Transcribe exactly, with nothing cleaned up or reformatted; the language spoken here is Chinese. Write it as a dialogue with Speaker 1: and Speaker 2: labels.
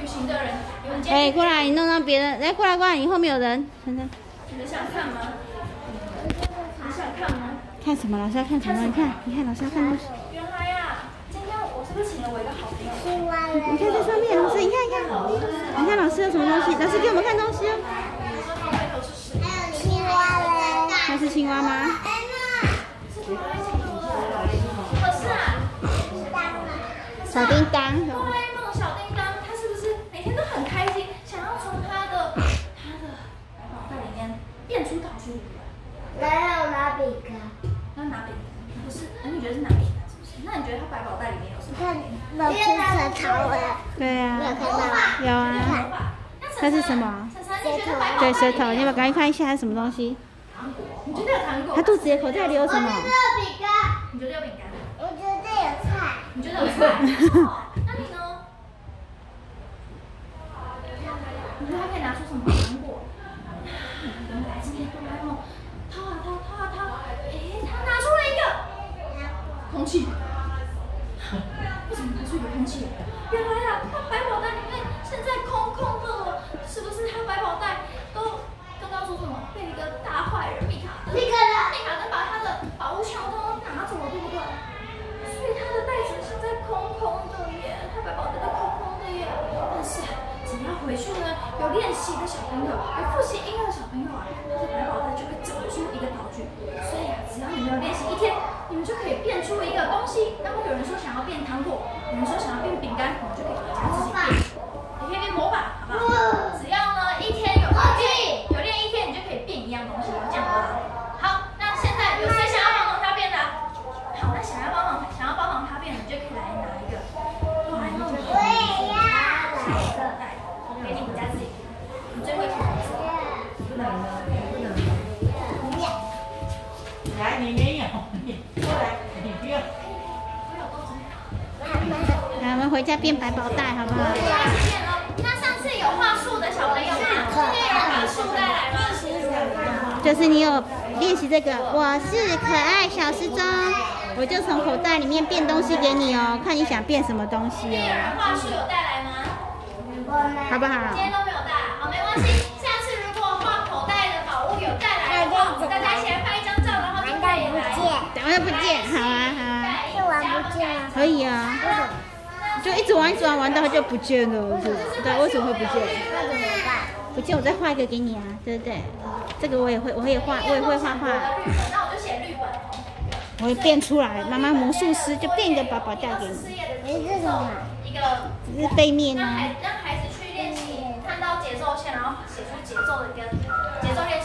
Speaker 1: 行的人，你们
Speaker 2: 哎，过来，你弄到别人，来过来过来，你后面有人，晨晨。
Speaker 1: 你们想看吗？你想看吗？
Speaker 2: 看什么？老师要看什么？你看，你看，老师要看东西。
Speaker 1: 原来呀，今天我是不是请了我一个好朋友？
Speaker 2: 你看这上面，老师，你看，你看，你看老师有什么东西？老师给我们看东西哦。
Speaker 3: 还有青蛙嘞。
Speaker 2: 那是青蛙吗？
Speaker 1: 可是啊，
Speaker 2: 小叮当。
Speaker 1: 哆啦 A 梦小叮当，他是不是每天都很开心，想要从他的他的百宝袋里面变出桃树？
Speaker 3: 没有拿饼干。
Speaker 1: 他拿饼干，不是？那你觉得是拿饼干是不是？那你觉得他百宝袋里面有什么？
Speaker 3: 看，老师舌头了。
Speaker 2: 对呀、
Speaker 3: 有看到吗？
Speaker 2: 有啊。它是什么？对，舌头。你要不要赶快看一下它是什么东西？
Speaker 1: 糖果。你觉得有糖果？
Speaker 2: 它肚子的口袋里有什么？
Speaker 3: 我觉得有饼干。
Speaker 1: 你觉得有饼干？
Speaker 3: 我觉得有菜。
Speaker 1: 你觉得有菜？那你呢？你觉得他可以拿出什么糖果？原来今天哆啦 A 梦掏啊掏，掏啊掏，诶，他拿出了一个空气。为什么拿出一个空气？原来啊，他百宝袋里面现在空空的了，是不是他百宝袋都刚刚说什么？被一个大坏人米卡登，
Speaker 3: 米卡登，
Speaker 1: 米卡登把他的宝物全部都拿走了，对不对？所以他的袋子现在空空的耶，他百宝袋都空空的耶。但是只要回去呢，有练习的小朋友，有复习音乐的小朋友啊，他的百宝袋就会长出一个道具。所以啊，只要你们有练习一天，你们就可以变出一个东西。然后有人说想要变糖果，有人说想要变饼干，你们就可以回家自己变。你可以变魔法，好不好？只要呢一天有练，有练一天，你就可以变一样东西，这样好不好？好，那现在有谁想要帮忙他变的？好，那想要帮忙，想要帮忙他变的，你就可以来拿一个哆啦 A 梦的彩色袋，给你回家自己变。你最会涂红色，不能呢，不能。
Speaker 4: 来，你没有，你过来，你不用。
Speaker 2: 来，我们回家变百宝袋，好不好？
Speaker 1: 那上次有画树的小朋友吗？今天有把树带来吗？
Speaker 2: 就是你有练习这个，我是可爱小时钟，我就从口袋里面变东西给你哦，看你想变什么东西
Speaker 1: 今天有人
Speaker 2: 哦，
Speaker 1: 画树有带来吗？
Speaker 2: 好不好？
Speaker 1: 今天都没有带，好，没关系。下次如果画口袋的宝物有带来的话，我们大家一起来拍一张照，然后就可以来。
Speaker 2: 等会不见，好啊好啊，
Speaker 3: 是玩不见啊。
Speaker 2: 可以啊，就一直玩一直玩玩到它就不见了，是对，为什么会不见？
Speaker 3: 那怎么办？
Speaker 2: 不见我再画一个给你啊，对不对？这个我也会，我也画，我也会画画。
Speaker 1: 那我就写绿本。
Speaker 2: 我会变出来，妈妈魔术师就变一个宝宝袋给你。
Speaker 3: 哎，这什么？
Speaker 1: 一个，
Speaker 2: 只是背面
Speaker 1: 让
Speaker 2: 啊。
Speaker 1: 孩让孩子去练习，看到节奏线，然后写出节奏的一个节奏练习。